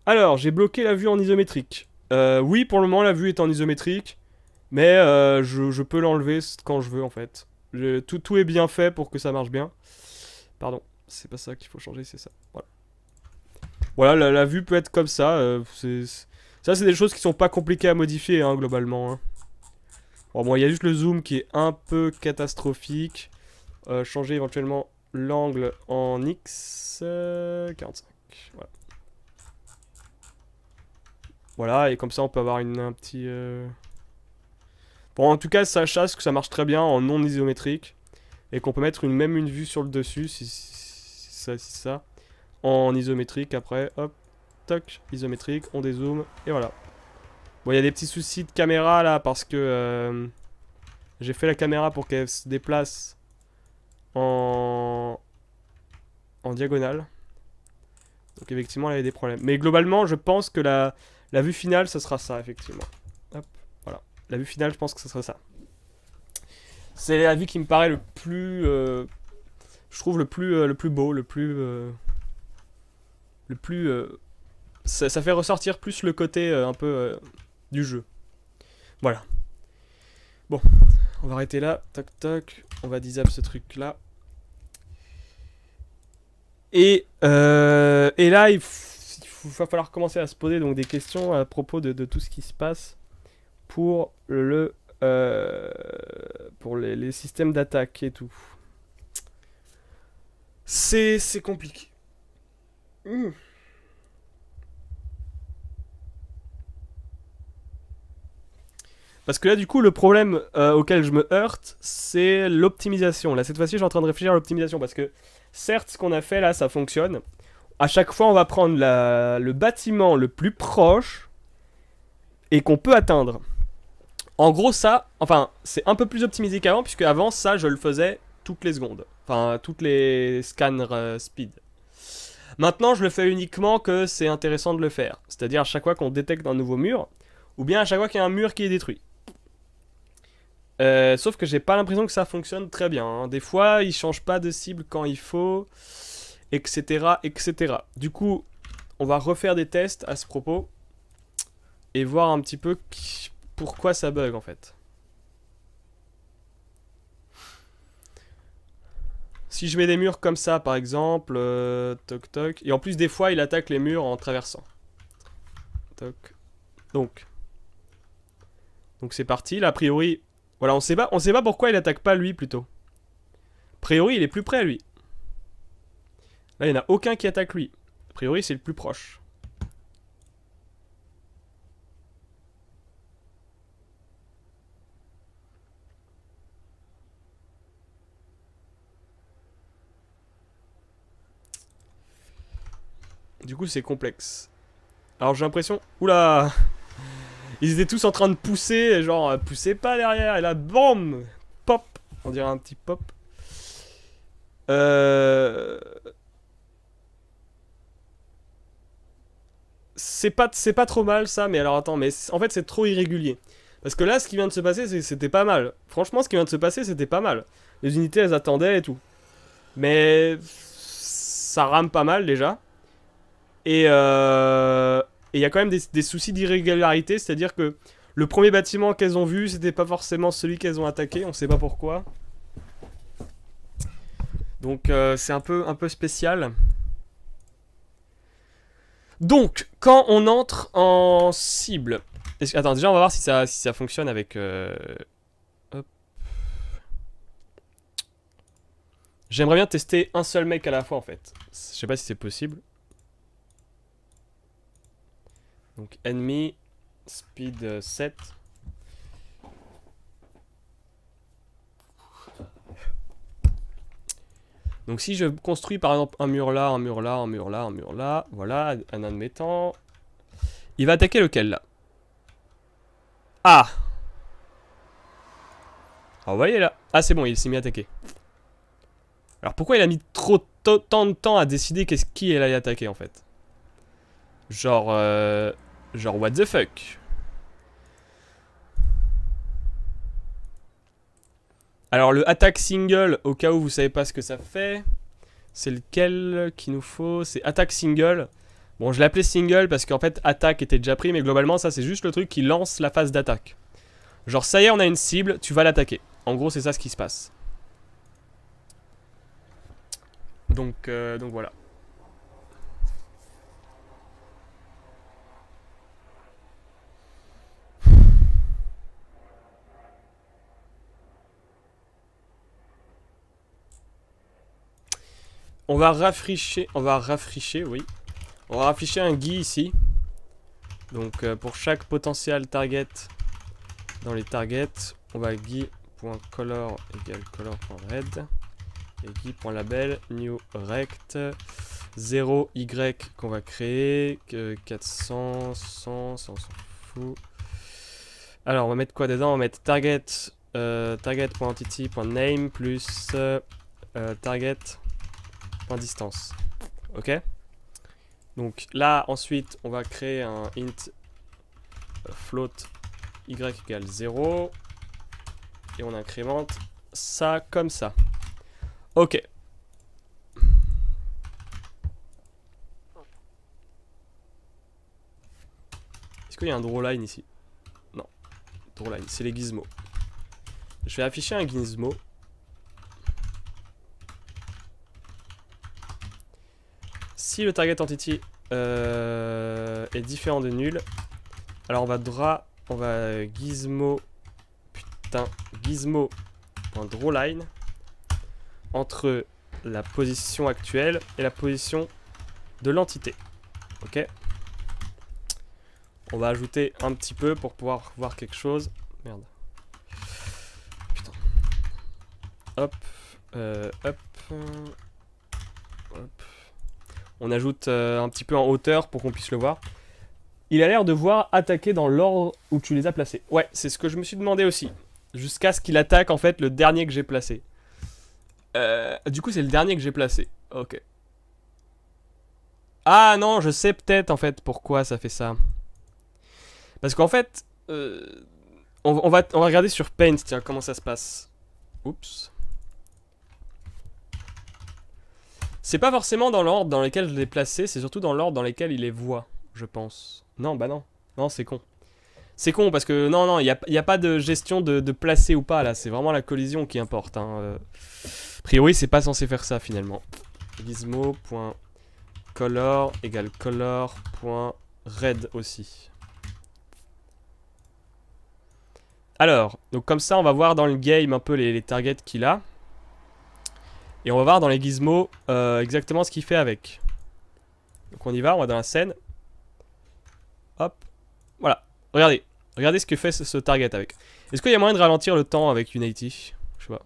Alors, j'ai bloqué la vue en isométrique. Oui, pour le moment, la vue est en isométrique. Mais je peux l'enlever quand je veux, en fait. Tout est bien fait pour que ça marche bien. Pardon, c'est pas ça qu'il faut changer, c'est ça. Voilà, voilà la vue peut être comme ça. Ça, c'est des choses qui sont pas compliquées à modifier, hein, globalement. Hein. Bon, il y a juste le zoom qui est un peu catastrophique. Changer éventuellement l'angle en X 45. Voilà. Voilà, et comme ça, on peut avoir un petit... Bon, en tout cas, ça chasse que ça marche très bien en non isométrique. Et qu'on peut mettre même une vue sur le dessus, si ça. En isométrique, après, hop, toc, isométrique, on dézoome, et voilà. Bon, il y a des petits soucis de caméra, là, parce que... j'ai fait la caméra pour qu'elle se déplace en diagonale. Donc, effectivement, elle avait des problèmes. Mais globalement, je pense que la vue finale, ça sera ça, effectivement. Hop, voilà. La vue finale, je pense que ça sera ça. C'est la vue qui me paraît le plus... je trouve le plus beau, le plus ça fait ressortir plus le côté un peu du jeu. Voilà. Bon, on va arrêter là. Toc toc. On va disable ce truc là. Et là, va falloir commencer à se poser donc des questions à propos de tout ce qui se passe pour pour les systèmes d'attaque et tout. C'est compliqué. Parce que là, du coup, le problème auquel je me heurte, c'est l'optimisation. Là, cette fois-ci, je suis en train de réfléchir à l'optimisation. Parce que, certes, ce qu'on a fait là, ça fonctionne. À chaque fois, on va prendre le bâtiment le plus proche et qu'on peut atteindre. En gros, ça, enfin, c'est un peu plus optimisé qu'avant, puisque avant, ça, je le faisais toutes les secondes. Enfin, toutes les scans speed. Maintenant, je le fais uniquement que c'est intéressant de le faire. C'est-à-dire à chaque fois qu'on détecte un nouveau mur, ou bien à chaque fois qu'il y a un mur qui est détruit. Sauf que j'ai pas l'impression que ça fonctionne très bien. Hein. Des fois, il change pas de cible quand il faut, etc., etc. Du coup, on va refaire des tests à ce propos et voir un petit peu pourquoi ça bug en fait. Si je mets des murs comme ça, par exemple, toc toc, et en plus des fois, il attaque les murs en traversant. Toc. Donc c'est parti. Là, a priori, voilà, on sait pas pourquoi il attaque pas lui plutôt. A priori, il est plus près lui. Là, il n'y en a aucun qui attaque lui. A priori, c'est le plus proche. Du coup, c'est complexe. Alors, j'ai l'impression... Oula! Ils étaient tous en train de pousser, genre, poussez pas derrière. Et là, BAM! Pop! On dirait un petit pop. C'est pas trop mal ça, mais alors attends, mais en fait c'est trop irrégulier. Parce que là, ce qui vient de se passer, c'était pas mal. Franchement, ce qui vient de se passer, c'était pas mal. Les unités, elles attendaient et tout. Mais ça rame pas mal déjà. Et il y a quand même des soucis d'irrégularité, c'est-à-dire que le premier bâtiment qu'elles ont vu, c'était pas forcément celui qu'elles ont attaqué, on sait pas pourquoi. Donc c'est un peu spécial. Donc, quand on entre en cible... Attends, déjà on va voir si ça fonctionne avec... Hop. J'aimerais bien tester un seul mec à la fois en fait. Je sais pas si c'est possible. Donc ennemi, speed 7. Donc si je construis par exemple un mur là, un mur là, un mur là, un mur là, voilà, un admettant. Il va attaquer lequel là? Ah! Ah vous voyez là? Ah c'est bon, il s'est mis à attaquer. Alors pourquoi il a mis tant de temps à décider qui elle allait attaquer en fait? Genre what the fuck? Alors le attaque single, au cas où vous savez pas ce que ça fait, c'est lequel qu'il nous faut? C'est attaque single. Bon, je l'ai appelé single parce qu'en fait, attaque était déjà pris, mais globalement, ça, c'est juste le truc qui lance la phase d'attaque. Genre, ça y est, on a une cible, tu vas l'attaquer. En gros, c'est ça ce qui se passe. Donc voilà. On va rafraîchir, oui. On va rafraîchir un GUI ici. Donc pour chaque potentiel target dans les targets, on va GUI.color égale color.red et GUI.label new rect 0 y qu'on va créer 400 100 ça on s'en fout. Alors on va mettre quoi dedans? On va mettre target target.entity.name plus target.distance. Ok. Donc là ensuite on va créer un int float y égale 0 et on incrémente ça comme ça. Ok. Est-ce qu'il y a un drawline ici? Non. Drawline, c'est les gizmos. Je vais afficher un gizmo. Si le target entity est différent de nul, alors on va gizmo gizmo.drawline entre la position actuelle et la position de l'entité. Ok. On va ajouter un petit peu pour pouvoir voir quelque chose. Merde. Putain. Hop. Hop. On ajoute un petit peu en hauteur pour qu'on puisse le voir. Il a l'air de voir attaquer dans l'ordre où tu les as placés. Ouais, c'est ce que je me suis demandé aussi. Jusqu'à ce qu'il attaque en fait le dernier que j'ai placé. Du coup c'est le dernier que j'ai placé. Ok. Ah non, je sais peut-être en fait pourquoi ça fait ça. Parce qu'en fait, on va regarder sur Paint, tiens, comment ça se passe. Oups. C'est pas forcément dans l'ordre dans lequel je l'ai placé, c'est surtout dans l'ordre dans lequel il les voit, je pense. Non, bah non. Non, c'est con. C'est con parce que non, il n'y a pas de gestion de placer ou pas là, c'est vraiment la collision qui importe. Hein. A priori, c'est pas censé faire ça finalement. Gizmo.color égale color.red aussi. Alors, donc comme ça, on va voir dans le game un peu les targets qu'il a. Et on va voir dans les gizmos exactement ce qu'il fait avec. Donc on y va, on va dans la scène. Hop. Voilà. Regardez. Regardez ce que fait ce target avec. Est-ce qu'il y a moyen de ralentir le temps avec Unity? Je sais pas.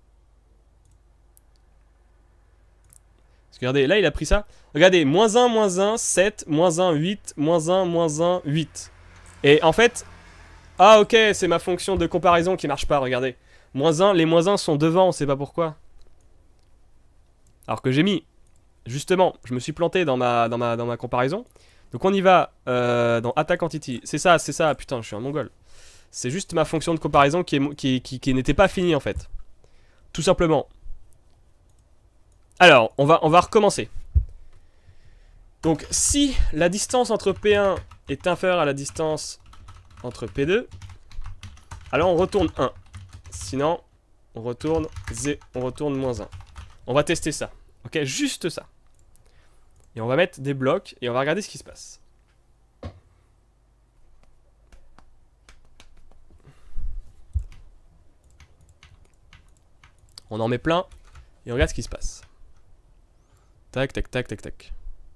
Parce que regardez, là il a pris ça. Regardez, -1, -1, 7, -1, 8, -1, -1, 8. Et en fait... Ah ok, c'est ma fonction de comparaison qui marche pas, regardez. -1, les -1 sont devant, on sait pas pourquoi. Alors que j'ai mis, justement, je me suis planté dans ma comparaison. Donc on y va dans Attack Entity. C'est ça, putain, je suis un mongol. C'est juste ma fonction de comparaison qui n'était pas finie en fait. Tout simplement. Alors, on va recommencer. Donc si la distance entre P1 est inférieure à la distance entre P2, alors on retourne 1. Sinon, on retourne -1. On va tester ça. Ok, juste ça. Et on va mettre des blocs et on va regarder ce qui se passe. On en met plein et on regarde ce qui se passe. Tac, tac, tac, tac, tac.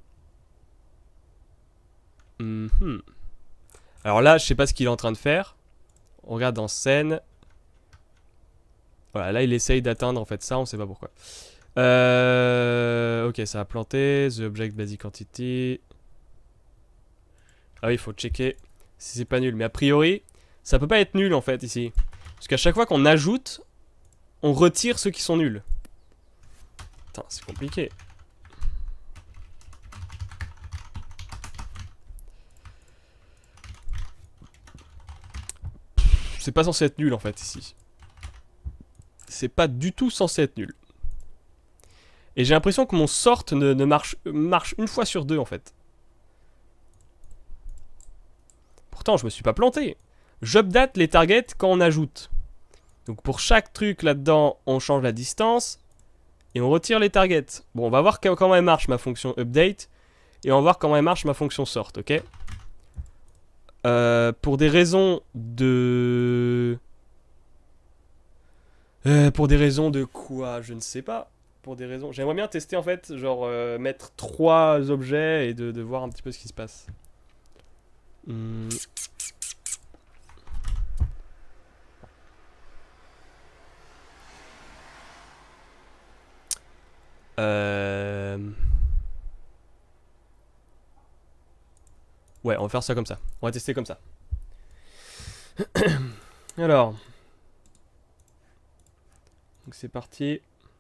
Alors là, je sais pas ce qu'il est en train de faire. On regarde en scène. Voilà, là il essaye d'atteindre en fait ça, on sait pas pourquoi. Ok, ça a planté. The Object Basic Entity. Ah oui, il faut checker si c'est pas nul. Mais a priori, ça peut pas être nul en fait ici. Parce qu'à chaque fois qu'on ajoute, on retire ceux qui sont nuls. Putain, c'est compliqué. C'est pas censé être nul en fait ici. C'est pas du tout censé être nul. Et j'ai l'impression que mon sort ne marche une fois sur deux en fait. Pourtant, je me suis pas planté. J'update les targets quand on ajoute. Donc pour chaque truc là-dedans, on change la distance et on retire les targets. Bon, on va voir comment elle marche ma fonction update et on va voir comment elle marche ma fonction sort, ok? Pour des raisons de... pour des raisons de quoi? Je ne sais pas. Pour des raisons... J'aimerais bien tester en fait, genre mettre 3 objets et de voir un petit peu ce qui se passe. Ouais, on va faire ça comme ça. On va tester comme ça. Alors. Donc c'est parti.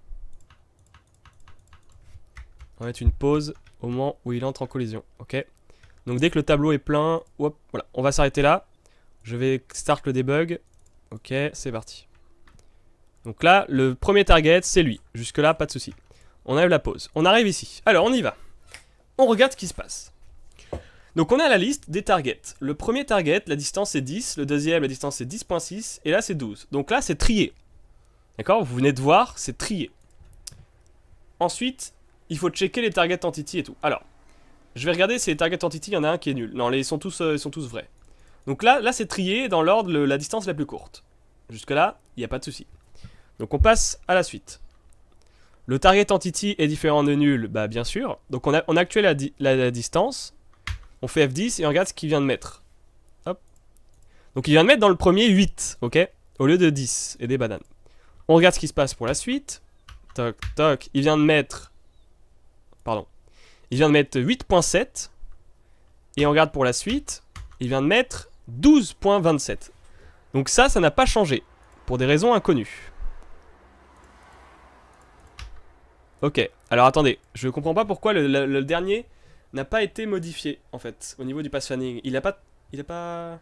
On va mettre une pause au moment où il entre en collision. Ok. Donc dès que le tableau est plein, hop, voilà. On va s'arrêter là. Je vais start le debug. Ok, c'est parti. Donc là, le premier target, c'est lui. Jusque là, pas de souci. On enlève la pause. On arrive ici. Alors, on y va. On regarde ce qui se passe. Donc on a la liste des targets. Le premier target, la distance est 10. Le deuxième, la distance est 10.6. Et là, c'est 12. Donc là, c'est trié. D'accord? Vous venez de voir, c'est trié. Ensuite, il faut checker les target entity et tout. Alors, je vais regarder si les target entity, il y en a un qui est nul. Non, ils sont tous vrais. Donc là c'est trié dans l'ordre la distance la plus courte. Jusque là, il n'y a pas de souci. Donc on passe à la suite. Le target entity est différent de nul, bah bien sûr. Donc on actualise la distance. On fait F10 et on regarde ce qu'il vient de mettre. Hop. Donc il vient de mettre dans le premier 8, ok? Au lieu de 10 et des bananes. On regarde ce qui se passe pour la suite. Toc, toc. Il vient de mettre... Pardon. Il vient de mettre 8.7. Et on regarde pour la suite. Il vient de mettre 12.27. Donc ça n'a pas changé. Pour des raisons inconnues. Ok. Alors attendez. Je comprends pas pourquoi le dernier n'a pas été modifié, en fait. Au niveau du path fanning. Il a pas...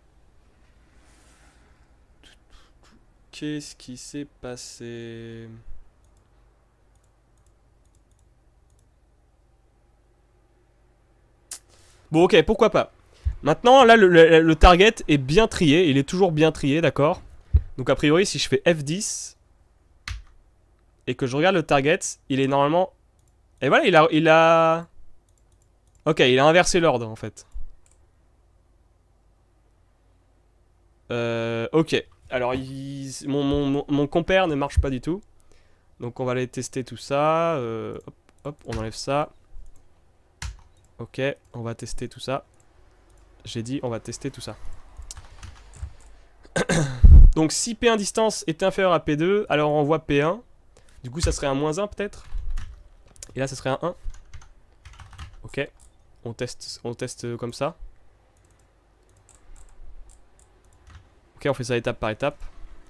Qu'est-ce qui s'est passé? Bon, ok, pourquoi pas. Maintenant, là, le target est bien trié. Il est toujours bien trié, d'accord? Donc, a priori, si je fais F10 et que je regarde le target, il est normalement... Et voilà, il a... Ok, il a inversé l'ordre, en fait. Ok. Alors, mon compère ne marche pas du tout. Donc, on va aller tester tout ça. Hop, hop, on enlève ça. Ok, on va tester tout ça. J'ai dit, on va tester tout ça. Donc, si P1 distance est inférieur à P2, alors on voit P1. Du coup, ça serait un -1 peut-être. Et là, ça serait un 1. Ok. On teste comme ça. Ok, on fait ça étape par étape.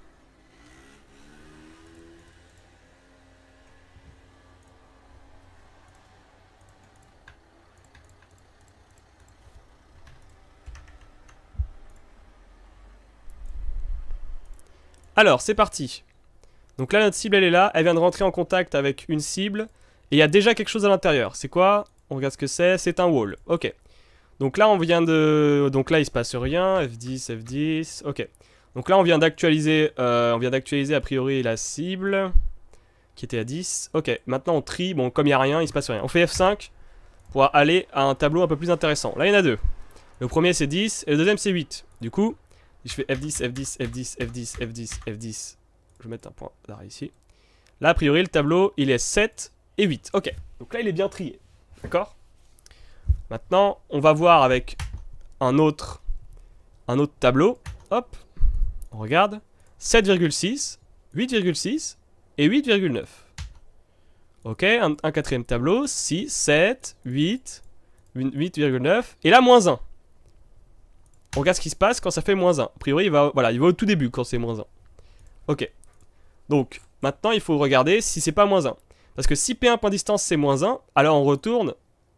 Alors, c'est parti. Donc là, notre cible, elle est là. Elle vient de rentrer en contact avec une cible. Et il y a déjà quelque chose à l'intérieur. C'est quoi? On regarde ce que c'est. C'est un wall. Ok. Donc là, on vient de... Donc là, il se passe rien. F10, F10. Ok. Donc là, on vient d'actualiser a priori la cible. Qui était à 10. Ok. Maintenant, on trie. Bon, comme il n'y a rien, il se passe rien. On fait F5 pour aller à un tableau un peu plus intéressant. Là, il y en a deux. Le premier, c'est 10. Et le deuxième, c'est 8. Du coup, je fais F10, F10, F10, F10, F10, F10. Je vais mettre un point d'arrêt ici. Là, a priori, le tableau, il est 7 et 8. Ok. Donc là, il est bien trié. D'accord? Maintenant, on va voir avec un autre tableau. Hop. On regarde. 7,6, 8,6 et 8,9. Ok. Un quatrième tableau. 6, 7, 8, 8,9. Et là, -1. On regarde ce qui se passe quand ça fait -1. A priori, il va au tout début quand c'est -1. Ok. Donc, maintenant, il faut regarder si c'est pas -1. Parce que si P1 point distance c'est -1, alors on retourne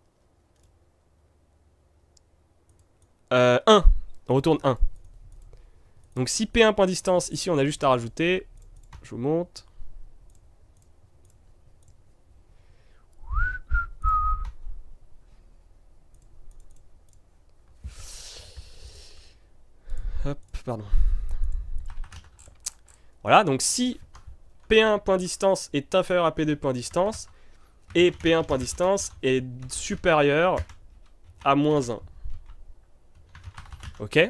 1. On retourne 1. Donc si P1 point distance, ici on a juste à rajouter. Je vous montre. Hop, pardon. Voilà, donc si P1 point distance est inférieur à P2 point distance, et P1 point distance est supérieur à moins 1. Ok?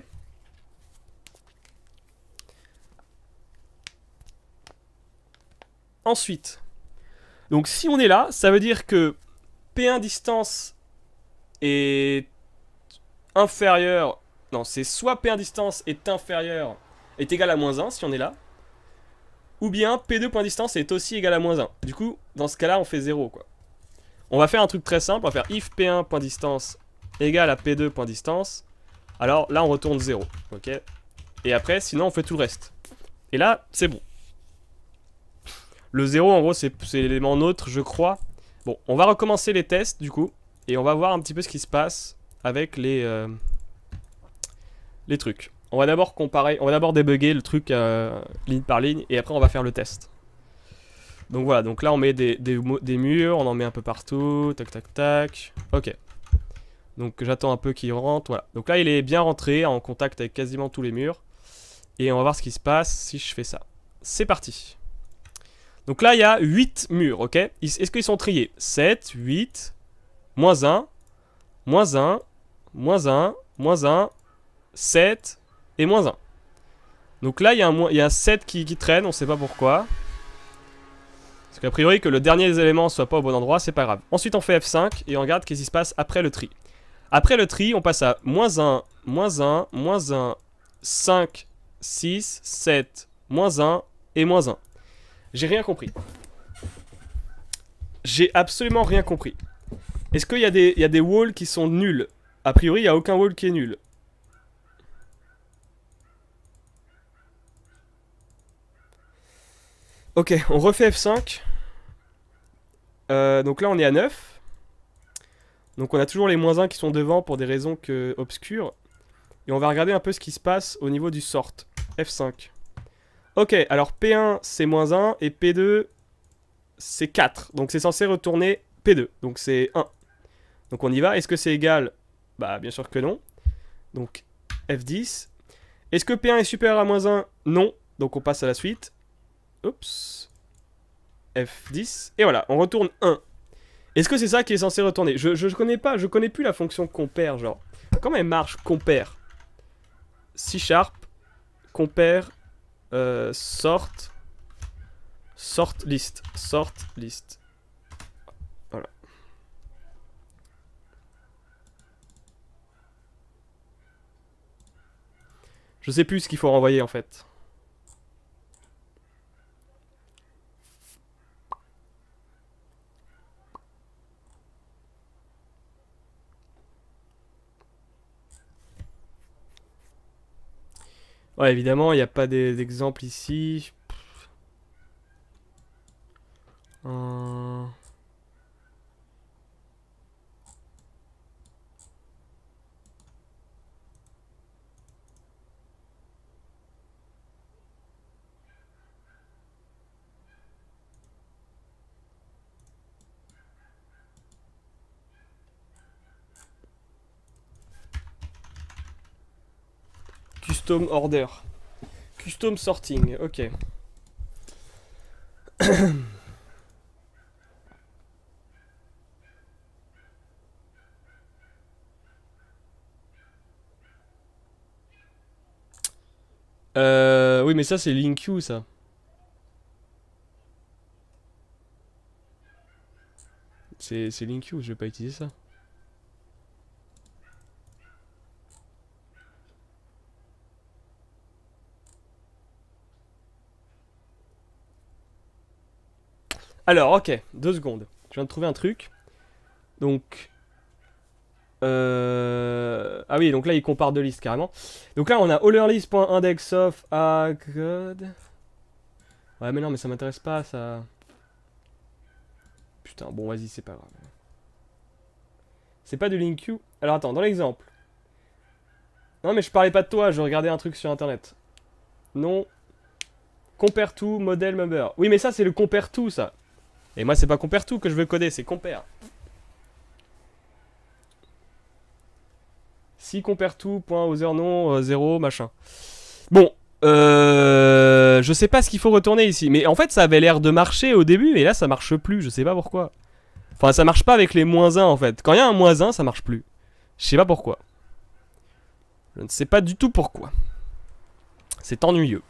Ensuite, donc si on est là, ça veut dire que P1 distance est inférieur... Non, c'est soit P1 distance est inférieur, est égal à moins 1 si on est là, ou bien P2 point distance est aussi égal à moins 1. Du coup, dans ce cas-là, on fait 0, quoi. On va faire un truc très simple, on va faire if P1 point distance égale à P2 point distance. Alors là, on retourne 0, ok? Et après, sinon, on fait tout le reste. Et là, c'est bon. Le 0, en gros, c'est l'élément neutre, je crois. Bon, on va recommencer les tests, du coup. Et on va voir un petit peu ce qui se passe avec les trucs. On va d'abord comparer, on va d'abord débugger le truc ligne par ligne. Et après, on va faire le test. Donc voilà, donc là, on met des murs. On en met un peu partout. Tac, tac, tac. Ok. Donc j'attends un peu qu'il rentre. Voilà. Donc là, il est bien rentré, en contact avec quasiment tous les murs. Et on va voir ce qui se passe si je fais ça. C'est parti. Donc là, il y a 8 murs, ok? Est-ce qu'ils sont triés? 7, 8, moins 1, moins 1, moins 1, moins 1, 7 et moins 1. Donc là, il y a un 7 qui traîne, on sait pas pourquoi. Parce qu'a priori, que le dernier des éléments soit pas au bon endroit, c'est pas grave. Ensuite, on fait F5 et on regarde qu'est-ce qui se passe après le tri. Après le tri, on passe à moins 1, moins 1, moins 1, 5, 6, 7, moins 1 et moins 1. J'ai rien compris. J'ai absolument rien compris. Est-ce qu'il y a des walls qui sont nuls? A priori, il n'y a aucun wall qui est nul. Ok, on refait F5. Donc là, on est à 9. Donc on a toujours les moins 1 qui sont devant pour des raisons obscures. Et on va regarder un peu ce qui se passe au niveau du sort. F5. Ok, alors P1 c'est moins 1 et P2 c'est 4. Donc c'est censé retourner P2. Donc c'est 1. Donc on y va. Est-ce que c'est égal? Bah bien sûr que non. Donc F10. Est-ce que P1 est supérieur à moins 1? Non. Donc on passe à la suite. Oups. F10. Et voilà, on retourne 1. Est-ce que c'est ça qui est censé retourner? Je connais pas, je connais plus la fonction compare, genre. Comment elle marche, compare? C#, compare, sort list. Voilà. Je sais plus ce qu'il faut renvoyer en fait. Ouais, évidemment, il n'y a pas d'exemple ici. Custom order. Custom sorting, ok. Oui, mais ça, c'est LinkQ, ça. C'est LinkQ, je vais pas utiliser ça. Alors, ok, 2 secondes. Je viens de trouver un truc. Donc... Ah oui, donc là, il compare deux listes, carrément. Donc là, on a allerlist.indexOf agd. Ouais, mais non, mais ça m'intéresse pas, ça... Putain, bon, vas-y, c'est pas grave. C'est pas du LinkQ. Alors, attends, dans l'exemple. Non, mais je parlais pas de toi, je regardais un truc sur Internet. Non. Compare to, model member. Oui, mais ça, c'est le compare to, ça. Et moi, c'est pas compare to que je veux coder, c'est compare. Si qu'on perd tout, point, Other non, 0, machin. Bon, je sais pas ce qu'il faut retourner ici. Mais en fait, ça avait l'air de marcher au début, mais là, ça marche plus. Je sais pas pourquoi. Enfin, ça marche pas avec les -1 en fait. Quand il y a un -1, ça marche plus. Je sais pas pourquoi. Je ne sais pas du tout pourquoi. C'est ennuyeux.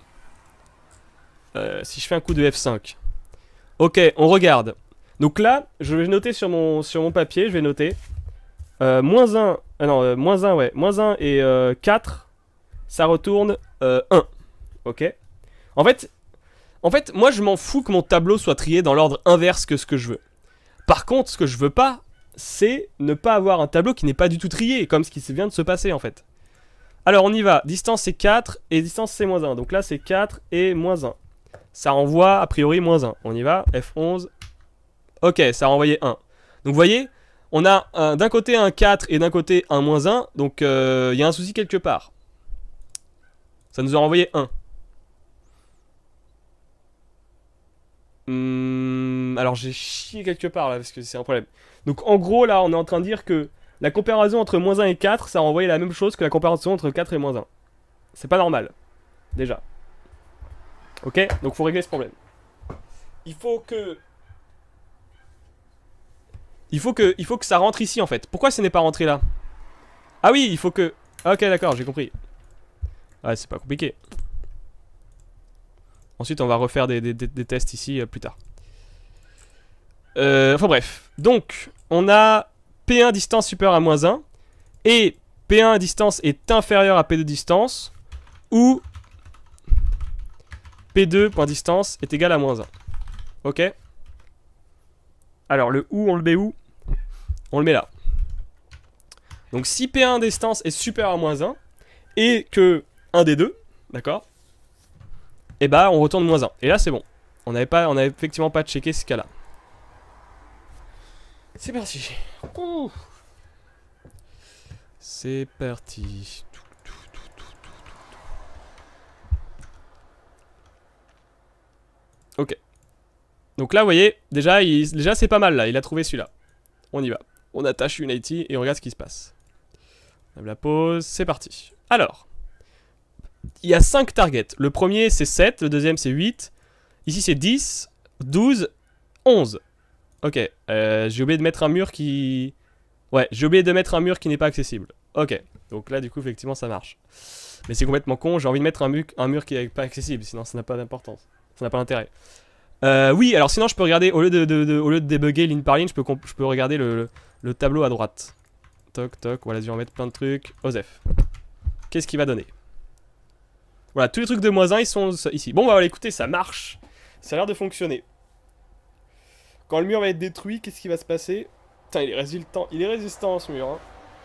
Si je fais un coup de F5. Ok, on regarde. Donc là, je vais noter sur mon papier, je vais noter. -1, non, -1, ouais. -1 et 4, ça retourne 1. Ok. En fait, moi je m'en fous que mon tableau soit trié dans l'ordre inverse que ce que je veux. Par contre, ce que je veux pas, c'est ne pas avoir un tableau qui n'est pas du tout trié, comme ce qui vient de se passer en fait. Alors on y va, distance c'est 4 et distance c'est -1. Donc là c'est 4 et -1. Ça renvoie a priori -1. On y va, F11. Ok, ça a renvoyé 1. Donc vous voyez, on a d'un côté un 4 et d'un côté un -1. Donc il y a un souci quelque part. Ça nous a renvoyé 1. Alors j'ai chié quelque part là parce que c'est un problème. Donc en gros là on est en train de dire que la comparaison entre -1 et 4 ça renvoyait la même chose que la comparaison entre 4 et -1. C'est pas normal. Déjà. Ok, donc faut régler ce problème. Il faut que ça rentre ici en fait. Pourquoi ce n'est pas rentré là? Ah oui, il faut que... Ok d'accord, j'ai compris. Ouais, c'est pas compliqué. Ensuite on va refaire des tests ici plus tard. Enfin bref. Donc on a P1 distance supérieure à -1 et P1 distance est inférieur à P2 distance ou P2 point distance est égal à -1. Ok. Alors le ou on le met où? On le met là. Donc si P1 distance est supérieur à -1 et que un des deux, d'accord, et bah on retourne -1. Et là c'est bon. On avait effectivement pas checké ce cas-là. C'est parti. Ouh. C'est parti. Ok. Donc là, vous voyez, déjà c'est pas mal là. Il a trouvé celui-là. On y va. On attache Unity et on regarde ce qui se passe. On lève la pause. C'est parti. Alors. Il y a 5 targets. Le premier c'est 7. Le deuxième c'est 8. Ici c'est 10, 12, 11. Ok. J'ai oublié de mettre un mur qui... Ouais, j'ai oublié de mettre un mur qui n'est pas accessible. Ok. Donc là, du coup, effectivement, ça marche. Mais c'est complètement con. J'ai envie de mettre un mur qui n'est pas accessible. Sinon, ça n'a pas d'importance. Ça n'a pas d'intérêt. Oui, alors sinon, je peux regarder... Au lieu de débugger ligne par ligne, je peux regarder le tableau à droite. Toc, toc. Voilà, je vais en mettre plein de trucs. OSEF. Qu'est-ce qu'il va donner? Voilà, tous les trucs de -1, ils sont ici. Bon, bah, voilà, écoutez, ça marche. Ça a l'air de fonctionner. Quand le mur va être détruit, qu'est-ce qui va se passer? Putain, il est résistant ce mur. Hein.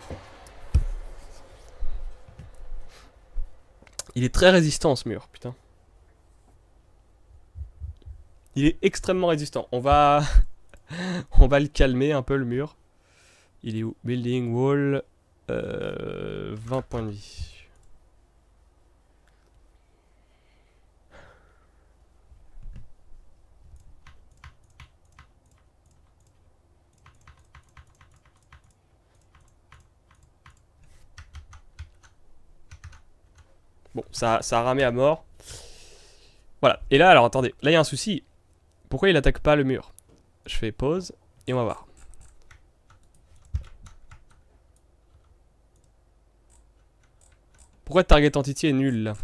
Il est très résistant ce mur, putain. Il est extrêmement résistant. On va le calmer un peu le mur. Il est où? Building wall 20 points de vie. Bon, ça a ramé à mort. Voilà. Et là, alors attendez. Là, il y a un souci. Pourquoi il attaque pas le mur? Je fais pause et on va voir. Pourquoi target entity est nul là?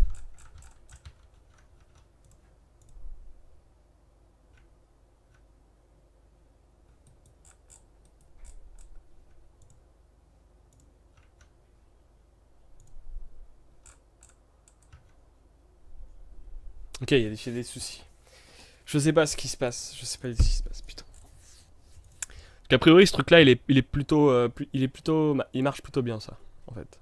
Ok, il y a des soucis. Je sais pas ce qui se passe. Je sais pas ce qui se passe, putain. Parce qu'a priori, ce truc-là, il marche plutôt bien, ça, en fait.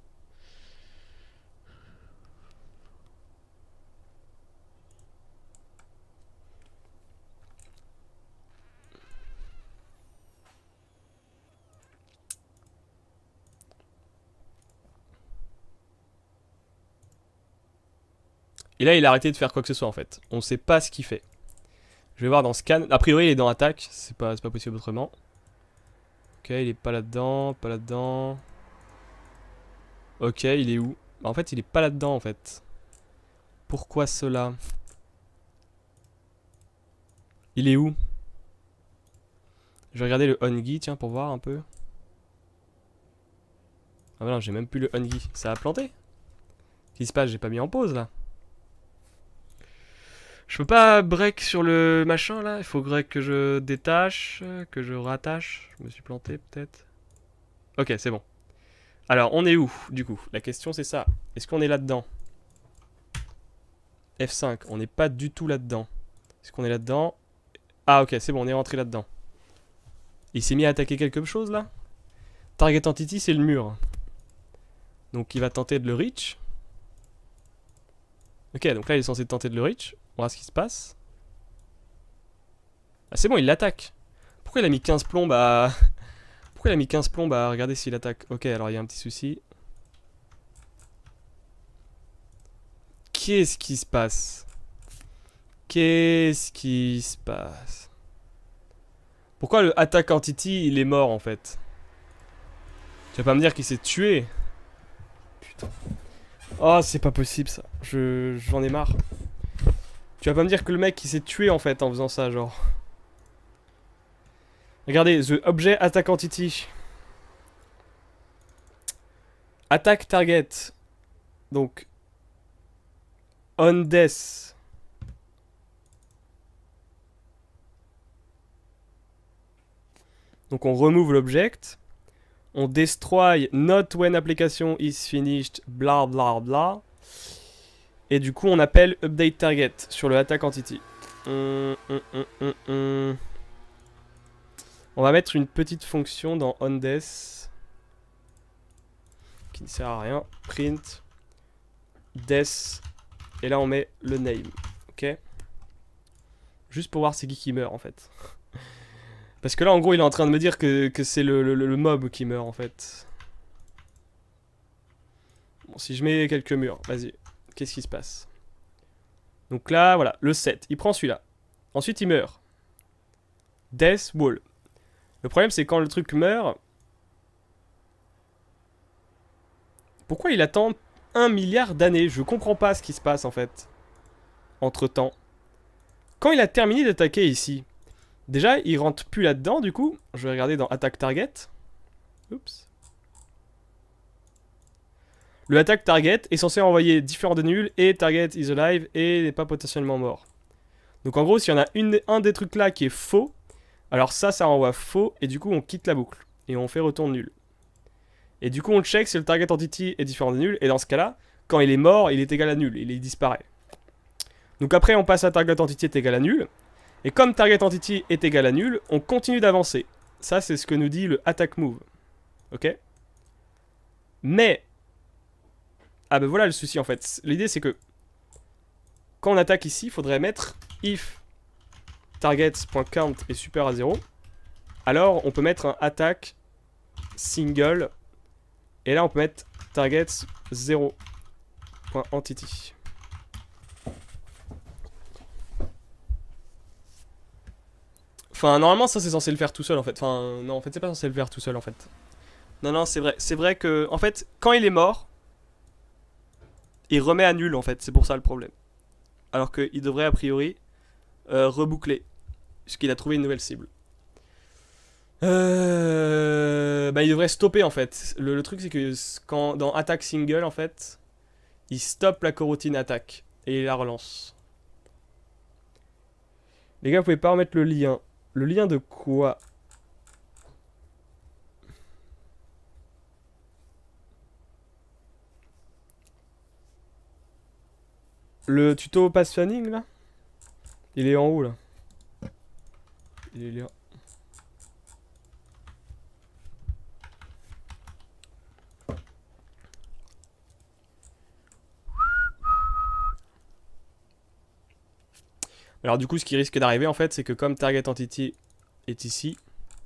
Et là, il a arrêté de faire quoi que ce soit, en fait. On sait pas ce qu'il fait. Je vais voir dans scan. A priori, il est dans attaque. C'est pas possible autrement. Ok, il est pas là-dedans, pas là-dedans. Ok, il est où? Bah, en fait, il est pas là-dedans, en fait. Pourquoi cela? Il est où? Je vais regarder le Hongi, tiens, pour voir un peu. Ah bah non, j'ai même plus le Hongi. Ça a planté? Qu'est-ce qui se passe? J'ai pas mis en pause, là. Je peux pas break sur le machin, là? Il faudrait que je détache, que je rattache. Je me suis planté, peut-être. Ok, c'est bon. Alors, on est où, du coup? La question, c'est ça. Est-ce qu'on est là-dedans? F5, on n'est pas du tout là-dedans. Est-ce qu'on est là-dedans? Ah, ok, c'est bon, on est rentré là-dedans. Il s'est mis à attaquer quelque chose, là? Target Entity, c'est le mur. Donc, il va tenter de le reach. Ok, donc là, il est censé tenter de le reach. On va voir ce qui se passe. Ah, c'est bon, il l'attaque. Pourquoi il a mis 15 plombes à... Pourquoi il a mis 15 plombes à regarder s'il attaque? Ok, alors il y a un petit souci. Qu'est-ce qui se passe? Qu'est-ce qui se passe? Pourquoi le attack entity il est mort en fait? Tu vas pas me dire qu'il s'est tué? Putain. Oh, c'est pas possible ça. J'en ai marre. Tu vas pas me dire que le mec il s'est tué en fait en faisant ça, genre. Regardez, the objet attack entity. Attack target. Donc. On death. Donc on remove l'object. On destroy not when application is finished, bla bla bla. Et du coup on appelle update target sur le attack entity. On va mettre une petite fonction dans onDeath qui ne sert à rien. Print death. Et là on met le name. Ok. Juste pour voir c'est qui meurt en fait. Parce que là en gros il est en train de me dire que c'est le mob qui meurt en fait. Bon, si je mets quelques murs, vas-y. Qu'est-ce qui se passe? Donc là, voilà, le 7. Il prend celui-là. Ensuite, il meurt. Death Wall. Le problème, c'est quand le truc meurt... Pourquoi il attend 1 milliard d'années? Je comprends pas ce qui se passe, en fait. Entre-temps. Quand il a terminé d'attaquer ici, déjà, il rentre plus là-dedans, du coup. Je vais regarder dans Attack Target. Oups. Le attack target est censé envoyer différents de nuls et target is alive et n'est pas potentiellement mort. Donc en gros, s'il y en a un des trucs là qui est faux, alors ça envoie faux et du coup on quitte la boucle et on fait retour nul. Et du coup on check si le target entity est différent de nul et dans ce cas-là, quand il est mort, il est égal à nul, il disparaît. Donc après on passe à target entity est égal à nul et comme target entity est égal à nul, on continue d'avancer. Ça c'est ce que nous dit le attack move. Ok? Mais ah ben voilà le souci en fait. L'idée c'est que quand on attaque ici, il faudrait mettre if targets.count est supérieur à 0. Alors on peut mettre un attack single. Et là on peut mettre targets 0.entity. Enfin normalement ça c'est censé le faire tout seul en fait. Enfin non en fait c'est pas censé le faire tout seul en fait. Non non c'est vrai. C'est vrai que en fait quand il est mort, il remet à nul en fait, c'est pour ça le problème. Alors qu'il devrait a priori reboucler, puisqu'il a trouvé une nouvelle cible. Bah il devrait stopper en fait. Le truc c'est que quand dans attaque single en fait, il stoppe la coroutine attaque et il la relance. Les gars vous pouvez pas remettre le lien. Le lien de quoi? Le tuto pass fanning là? Il est en haut là. Il est là. Alors du coup ce qui risque d'arriver en fait c'est que comme target entity est ici,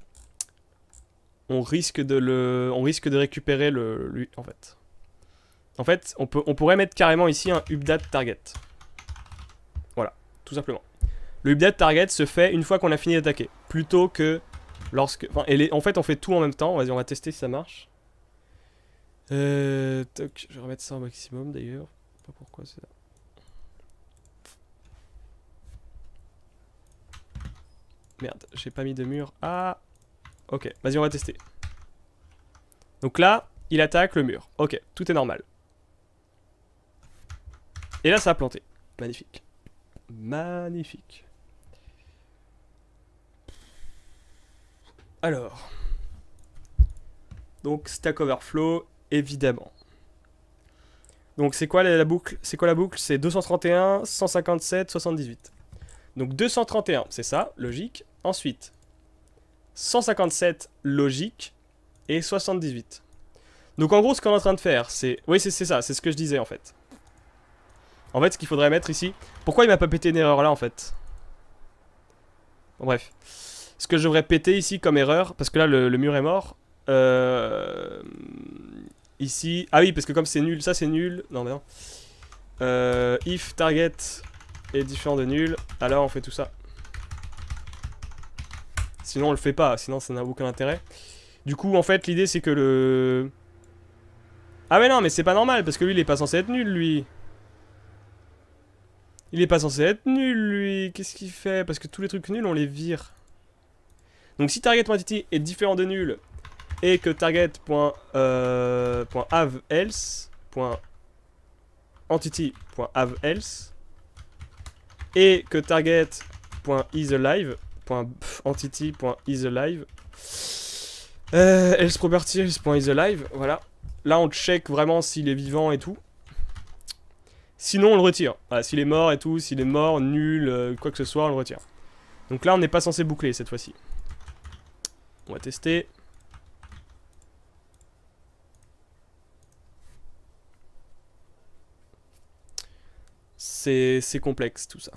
on risque de récupérer lui en fait. En fait on pourrait mettre carrément ici un update target. Voilà, tout simplement. Le update target se fait une fois qu'on a fini d'attaquer, plutôt que lorsque... Enfin, en fait on fait tout en même temps, vas-y on va tester si ça marche. Toc, je vais remettre ça au maximum d'ailleurs. Je sais pas pourquoi c'est là. Merde, j'ai pas mis de mur. Ah, ok, vas-y, on va tester. Donc là, il attaque le mur. Ok, tout est normal. Et là, ça a planté. Magnifique. Magnifique. Alors. Donc, Stack Overflow, évidemment. Donc, c'est quoi la boucle? C'est quoi la boucle? C'est 231, 157, 78. Donc, 231, c'est ça, logique. Ensuite, 157, logique. Et 78. Donc, en gros, ce qu'on est en train de faire, c'est... Oui, c'est ça, c'est ce que je disais, en fait. En fait, ce qu'il faudrait mettre ici... Pourquoi il m'a pas pété une erreur là, en fait? Bon, bref. Ce que je devrais péter ici comme erreur, parce que là, le mur est mort. Ici... Ah oui, parce que comme c'est nul, ça c'est nul. Non, mais non. If target est différent de nul, alors on fait tout ça. Sinon, on le fait pas, sinon ça n'a aucun intérêt. Du coup, en fait, l'idée c'est que le... Ah mais non, mais c'est pas normal, parce que lui, il est pas censé être nul, lui. Il est pas censé être nul, lui. Qu'est-ce qu'il fait? Parce que tous les trucs nuls, on les vire. Donc si target.entity est différent de nul, et que target.have_else.entity.have_else, et que target.isAlive.entity.isAlive, else property else.isAlive, voilà. Là, on check vraiment s'il est vivant et tout. Sinon, on le retire. Voilà, s'il est mort et tout, s'il est mort, nul, quoi que ce soit, on le retire. Donc là, on n'est pas censé boucler cette fois-ci. On va tester. C'est complexe tout ça.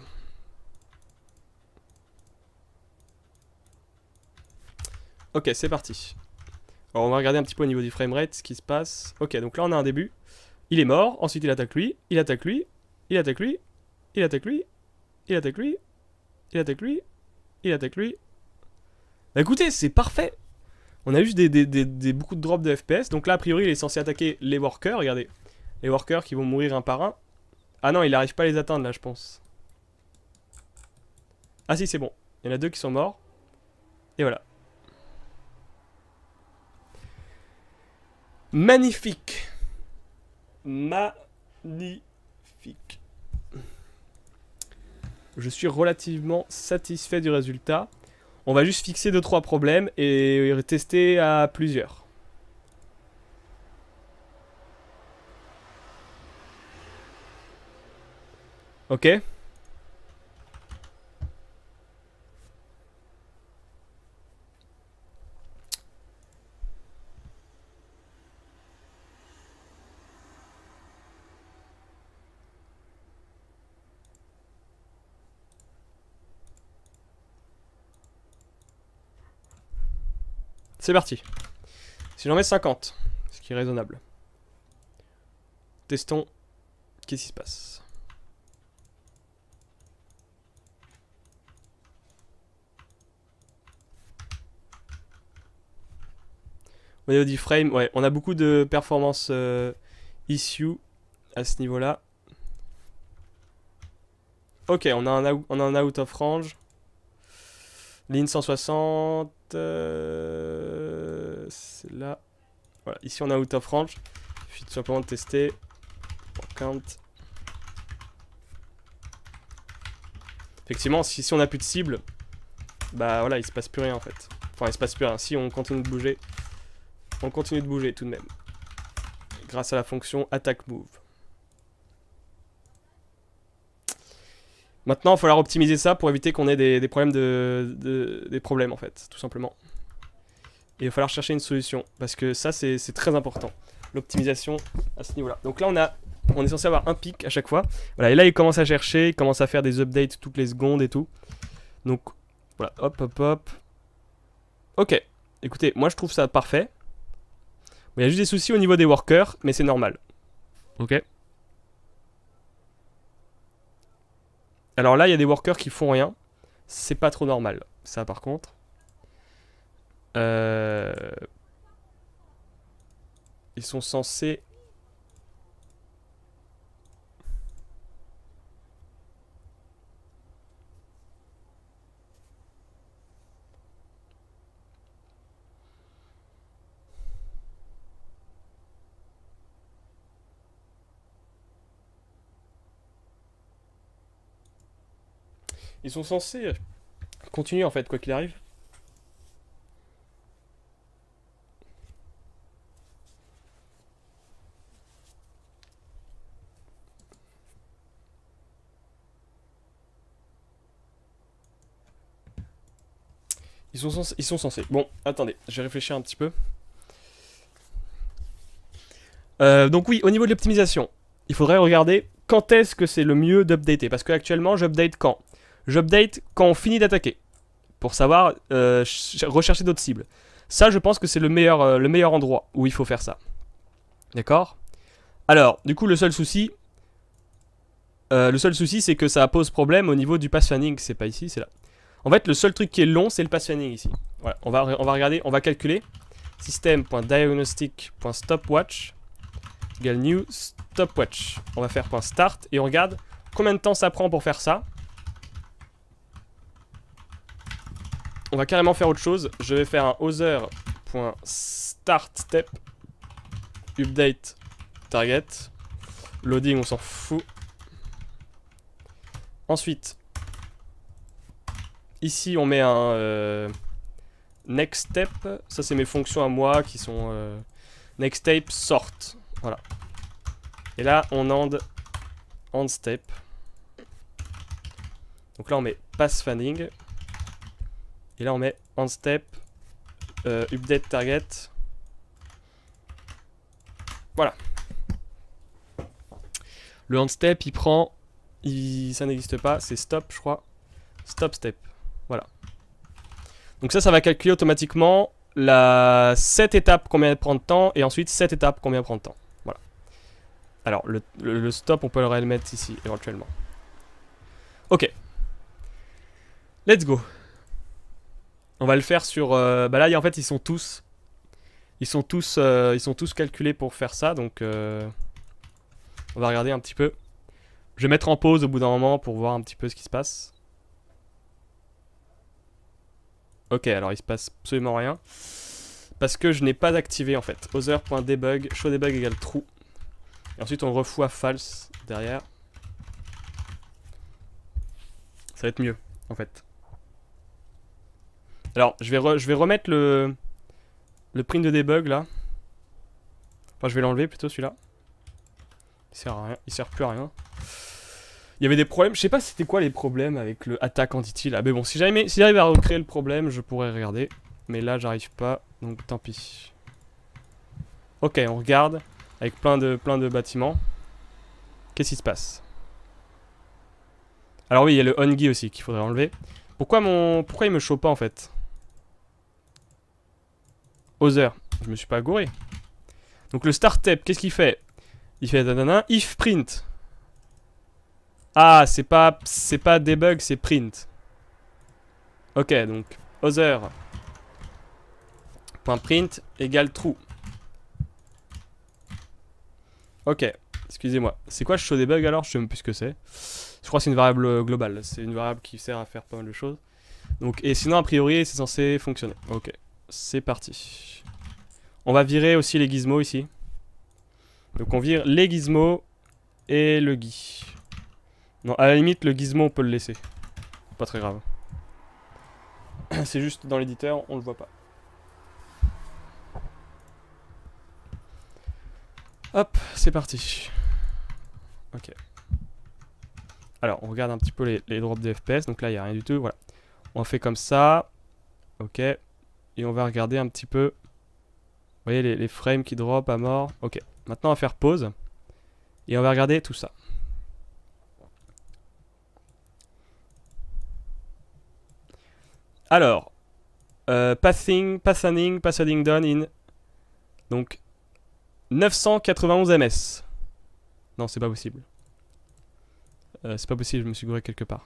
Ok, c'est parti. Alors, on va regarder un petit peu au niveau du framerate ce qui se passe. Ok, donc là, on a un début. Il est mort, ensuite il attaque lui, il attaque lui, il attaque lui, il attaque lui, il attaque lui, il attaque lui, il attaque lui. Bah écoutez, c'est parfait. On a juste beaucoup de drops de FPS. Donc là, a priori, il est censé attaquer les workers. Regardez. Les workers qui vont mourir un par un. Ah non, il n'arrive pas à les atteindre là, je pense. Ah si, c'est bon. Il y en a 2 qui sont morts. Et voilà. Magnifique. Magnifique. Je suis relativement satisfait du résultat. On va juste fixer 2-3 problèmes et tester à plusieurs. Ok. C'est parti. Si j'en mets 50, ce qui est raisonnable. Testons. Qu'est-ce qui se passe? Au niveau du frame, ouais, on a beaucoup de performance issue à ce niveau-là. Ok, on a un out of range. Line 160. C'est là. Voilà, ici on a out of range. Il suffit tout simplement de tester. Count. Effectivement, si on n'a plus de cible, bah voilà, il se passe plus rien en fait. Enfin, il se passe plus rien. Si on continue de bouger, on continue de bouger tout de même. Grâce à la fonction attack move. Maintenant, il va falloir optimiser ça pour éviter qu'on ait des problèmes des problèmes en fait, tout simplement. Et il va falloir chercher une solution parce que ça c'est très important, l'optimisation à ce niveau-là. Donc là on est censé avoir un pic à chaque fois. Voilà, et là il commence à chercher, il commence à faire des updates toutes les secondes et tout. Donc voilà, hop hop hop. Ok, écoutez, moi je trouve ça parfait. Il y a juste des soucis au niveau des workers, mais c'est normal. Ok. Alors là, il y a des workers qui font rien. C'est pas trop normal, ça par contre. Ils sont censés... Ils sont censés continuer en fait, quoi qu'il arrive. Ils sont censés. Bon, attendez, je vais réfléchir un petit peu. Donc oui, au niveau de l'optimisation, il faudrait regarder quand est-ce que c'est le mieux d'updater. Parce qu'actuellement, j'update quand? J'update quand on finit d'attaquer. Pour savoir rechercher d'autres cibles. Ça, je pense que c'est le meilleur endroit où il faut faire ça. D'accord? Alors, du coup, le seul souci, c'est que ça pose problème au niveau du pass fanning. C'est pas ici, c'est là. En fait, le seul truc qui est long, c'est le pass fanning ici. Voilà, on va regarder, on va calculer. System.diagnostic.stopwatch égale new stopwatch. On va faire .start et on regarde combien de temps ça prend pour faire ça. On va carrément faire autre chose. Je vais faire un other.startStep update target. Loading, on s'en fout. Ensuite, ici on met un next step. Ça c'est mes fonctions à moi qui sont next step sort. Voilà. Et là on end step. Donc là on met pass fanning. Et là on met end step update target. Voilà. Le end step il prend, ça n'existe pas, c'est stop je crois. Stop step. Voilà. Donc ça va calculer automatiquement cette étape combien elle prend de temps et ensuite cette étape combien elle prend de temps. Voilà. Alors le stop on peut le mettre ici éventuellement. Ok. Let's go. On va le faire sur... bah là en fait ils sont tous calculés pour faire ça. Donc on va regarder un petit peu. Je vais mettre en pause au bout d'un moment pour voir un petit peu ce qui se passe. Ok, alors il se passe absolument rien. Parce que je n'ai pas activé en fait. Other.debug, showDebug égale true. Et ensuite on refoue à false derrière. Ça va être mieux en fait. Alors je vais remettre le print de debug là. Enfin je vais l'enlever plutôt celui-là. Il sert à rien, il sert plus à rien. Il y avait des problèmes, je sais pas c'était quoi les problèmes avec le attack entity là. Mais bon, si j'arrive à recréer le problème, je pourrais regarder. Mais là j'arrive pas, donc tant pis. Ok, on regarde avec plein de bâtiments. Qu'est-ce qui se passe? Alors oui, il y a le ongi aussi qu'il faudrait enlever. Pourquoi il me show pas en fait? Other, je me suis pas gouré. Donc le start step, qu'est-ce qu'il fait? Il fait if print. Ah, c'est pas debug, c'est print. Ok, donc other.print égale true. Ok, excusez-moi. C'est quoi show debug alors? Je sais même plus ce que c'est. Je crois que c'est une variable globale. C'est une variable qui sert à faire pas mal de choses. Donc, et sinon, a priori, c'est censé fonctionner. Ok, c'est parti. On va virer aussi les gizmos ici. Donc on vire les gizmos et le gui. Non, à la limite, le gizmo, on peut le laisser. Pas très grave. C'est juste dans l'éditeur, on le voit pas. Hop, c'est parti. Ok. Alors, on regarde un petit peu les drops de FPS. Donc là, il n'y a rien du tout. Voilà. On fait comme ça. Ok. Et on va regarder un petit peu. Vous voyez les frames qui drop à mort. Ok. Maintenant, on va faire pause. Et on va regarder tout ça. Alors, passing done in donc 991 ms. Non, c'est pas possible. C'est pas possible, je me suis gouré quelque part.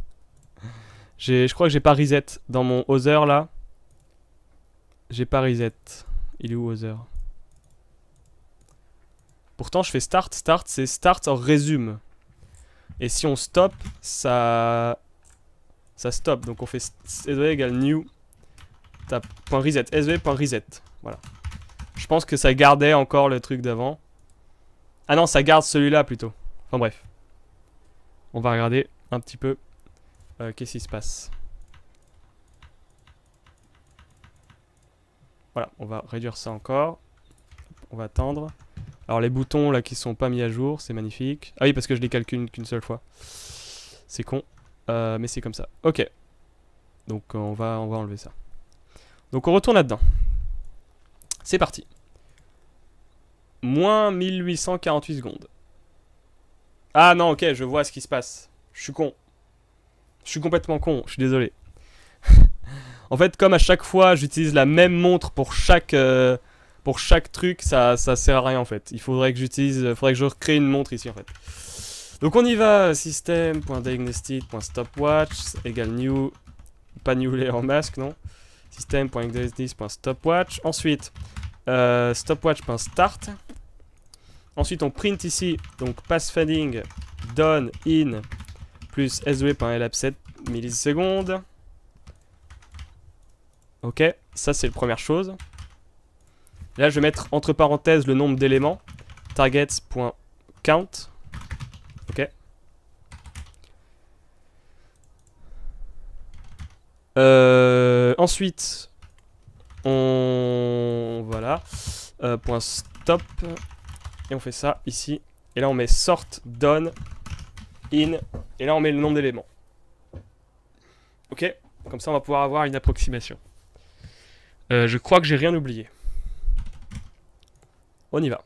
Je crois que j'ai pas reset dans mon other là. J'ai pas reset. Il est où other? Pourtant, je fais start. Start, c'est start en résume. Et si on stop, ça stop. Donc on fait SVE égale new .reset. SVE.reset. Voilà. Je pense que ça gardait encore le truc d'avant. Ah non, ça garde celui-là plutôt. Enfin bref. On va regarder un petit peu qu'est-ce qui se passe. Voilà, on va réduire ça encore. On va attendre. Alors les boutons là qui sont pas mis à jour, c'est magnifique. Ah oui, parce que je les calcule qu'une seule fois. C'est con. Mais c'est comme ça. Ok. Donc on va enlever ça. Donc on retourne là-dedans. C'est parti. Moins 1848 secondes. Ah non, ok, je vois ce qui se passe. Je suis con. Je suis complètement con, je suis désolé. En fait, comme à chaque fois, j'utilise la même montre pour chaque truc, ça sert à rien en fait. Il faudrait que je recrée une montre ici en fait. Donc on y va, system.diagnostic.stopwatch égale new, pas new layer mask, non. System.diagnostic.stopwatch. Ensuite, stopwatch.start. Ensuite, on print ici, donc passfading done in plus SVE.elapse7 millisecondes. Ok, ça c'est la première chose. Là, je vais mettre entre parenthèses le nombre d'éléments. Targets.count. Ok. Ensuite, voilà. Point stop. Et on fait ça ici. Et là, on met sort done in. Et là, on met le nombre d'éléments. Ok. Comme ça, on va pouvoir avoir une approximation. Je crois que j'ai rien oublié. On y va.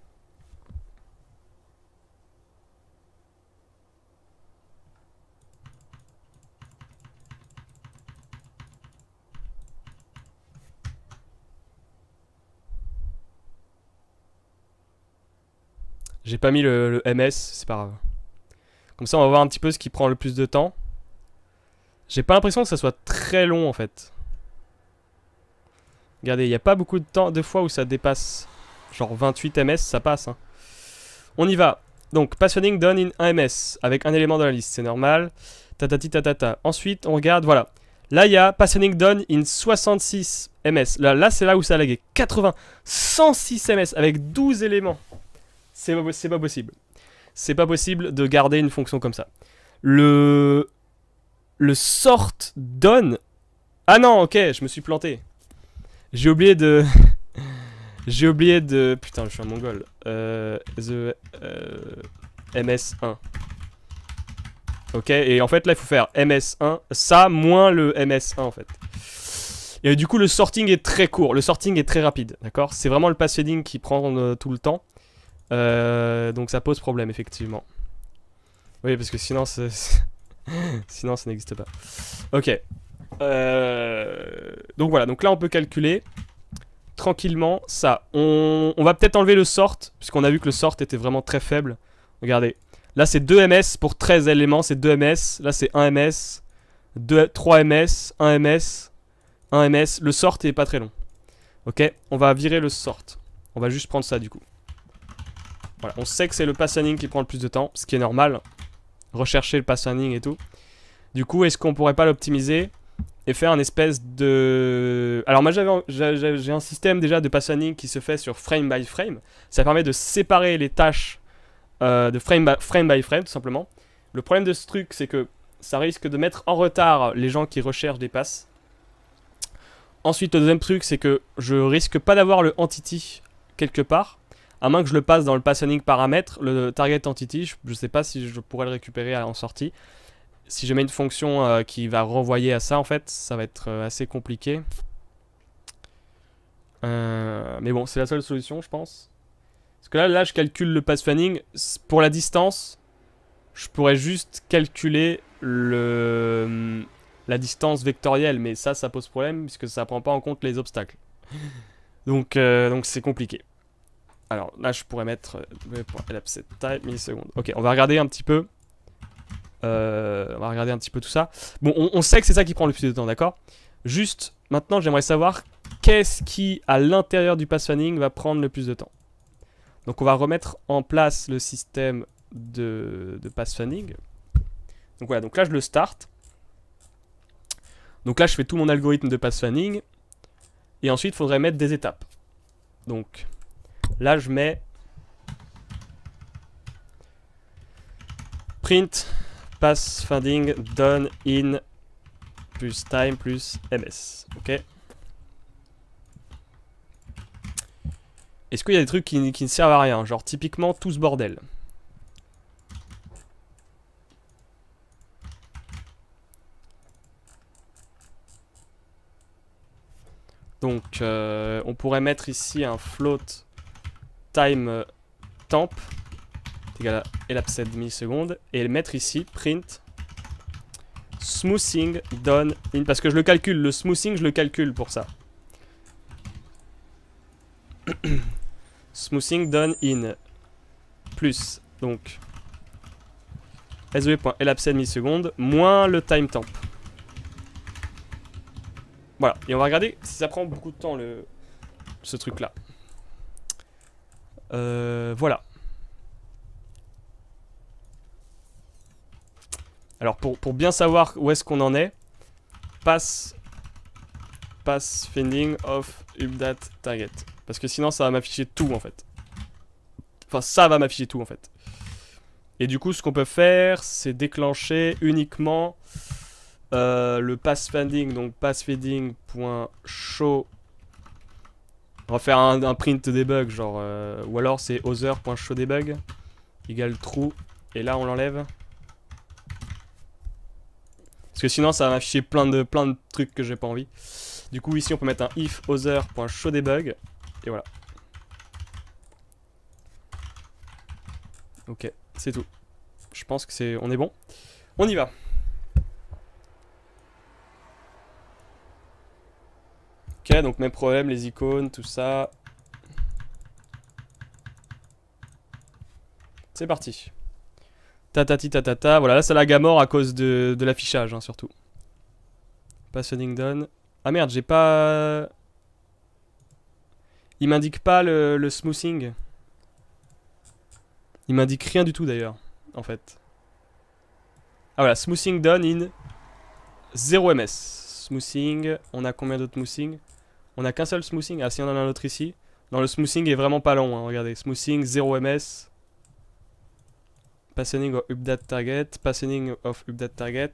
J'ai pas mis le MS, c'est pas grave. Comme ça, on va voir un petit peu ce qui prend le plus de temps. J'ai pas l'impression que ça soit très long en fait. Regardez, il n'y a pas beaucoup de temps, de fois où ça dépasse. Genre 28 ms, ça passe. Hein. On y va. Donc, passfading done in 1 ms avec un élément dans la liste, c'est normal. Tatati tatata. Ensuite, on regarde, voilà. Là, il y a passfading done in 66 ms. Là c'est là où ça a lagué. 80, 106 ms avec 12 éléments. C'est pas possible. C'est pas possible de garder une fonction comme ça. Le sort done. Ah non, ok, je me suis planté. J'ai oublié de... J'ai oublié de... Putain, je suis un mongol. MS1. Ok, et en fait, là, il faut faire MS1. Ça, moins le MS1, en fait. Et du coup, le sorting est très court. Le sorting est très rapide, d'accord? C'est vraiment le passfading qui prend tout le temps. Donc ça pose problème, effectivement. Oui, parce que sinon, sinon ça n'existe pas. Ok. Donc voilà, donc là on peut calculer tranquillement ça. On va peut-être enlever le sort, puisqu'on a vu que le sort était vraiment très faible. Regardez, là c'est 2 ms pour 13 éléments, c'est 2 ms. Là c'est 1 ms, 3 ms, 1 ms, 1 ms. Le sort est pas très long. Ok, on va virer le sort. On va juste prendre ça du coup. Voilà, on sait que c'est le passfading qui prend le plus de temps, ce qui est normal. Rechercher le passfading et tout. Du coup, est-ce qu'on pourrait pas l'optimiser et faire un espèce de... Alors moi j'ai un système déjà de passfading qui se fait sur frame by frame. Ça permet de séparer les tâches de frame by frame tout simplement. Le problème de ce truc c'est que ça risque de mettre en retard les gens qui recherchent des passes. Ensuite le deuxième truc c'est que je risque pas d'avoir le entity quelque part. À moins que je le passe dans le passfading paramètre, le target entity, je sais pas si je pourrais le récupérer en sortie. Si je mets une fonction qui va renvoyer à ça, en fait, ça va être assez compliqué. Mais bon, c'est la seule solution, je pense. Parce que là je calcule le passfading. Pour la distance, je pourrais juste calculer la distance vectorielle. Mais ça pose problème, puisque ça prend pas en compte les obstacles. Donc c'est compliqué. Alors là, je pourrais mettre elapse time millisecondes. Ok, on va regarder un petit peu. On va regarder un petit peu tout ça. Bon, on sait que c'est ça qui prend le plus de temps, d'accord? Juste, maintenant, j'aimerais savoir qu'est-ce qui, à l'intérieur du passfading, va prendre le plus de temps. Donc on va remettre en place le système de pass funding. Donc voilà, donc là je le start. Donc là je fais tout mon algorithme de pass funding. Et ensuite il faudrait mettre des étapes. Donc là je mets print pass funding done in plus time plus ms. Ok. Est-ce qu'il y a des trucs qui ne servent à rien? Genre typiquement tout ce bordel. Donc on pourrait mettre ici un float time temp égal à elapsed millisecondes et le mettre ici print smoothing done in, parce que je le calcule, le smoothing je le calcule pour ça. Smoothing done in plus donc sv.elapsed millisecondes moins le time temp. Voilà, et on va regarder si ça prend beaucoup de temps ce truc là. Voilà. Alors pour bien savoir où est-ce qu'on en est, pass funding of update target. Parce que sinon ça va m'afficher tout en fait. Enfin ça va m'afficher tout en fait. Et du coup ce qu'on peut faire c'est déclencher uniquement le pass funding. Donc pass funding.show. On va faire un print debug genre ou alors c'est other.showDebug égale true. Et là on l'enlève. Parce que sinon ça va m'afficher plein de trucs que j'ai pas envie. Du coup ici on peut mettre un if other.showDebug. Et voilà. Ok, c'est tout. Je pense que on est bon. On y va. Ok, donc même problème, les icônes, tout ça. C'est parti. Tatati tatata. Voilà, là ça lag à mort à cause de l'affichage, hein, surtout. Passing done. Ah merde, j'ai pas... Il m'indique pas le smoothing. Il m'indique rien du tout d'ailleurs, en fait. Ah voilà, smoothing done in 0 ms. Smoothing, on a combien d'autres smoothing? On a qu'un seul smoothing. Ah si, on en a un autre ici. Non, le smoothing est vraiment pas long, hein, regardez. Smoothing 0 ms. Passing of update target. Passing of update target.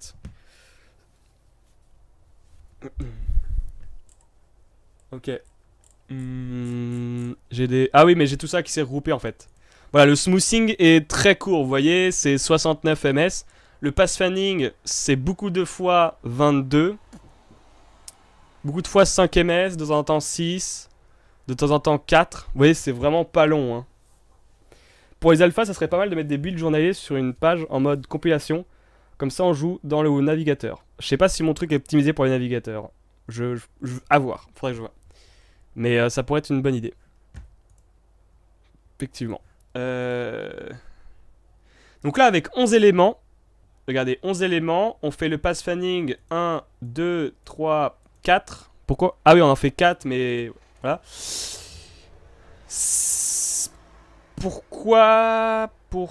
Ok. J'ai des... Ah oui, mais j'ai tout ça qui s'est regroupé en fait. Voilà, le smoothing est très court, vous voyez, c'est 69 ms. Le pass funding, c'est beaucoup de fois 22. Beaucoup de fois 5 ms, de temps en temps 6. De temps en temps 4. Vous voyez, c'est vraiment pas long. Hein. Pour les alphas, ça serait pas mal de mettre des builds journaliers sur une page en mode compilation. Comme ça, on joue dans le navigateur. Je sais pas si mon truc est optimisé pour les navigateurs. À voir, faudrait que je vois. Mais ça pourrait être une bonne idée. Effectivement. Donc là, avec 11 éléments, regardez, 11 éléments, on fait le pass funding 1, 2, 3, 4. Pourquoi? Ah oui, on en fait 4, mais voilà. Pourquoi?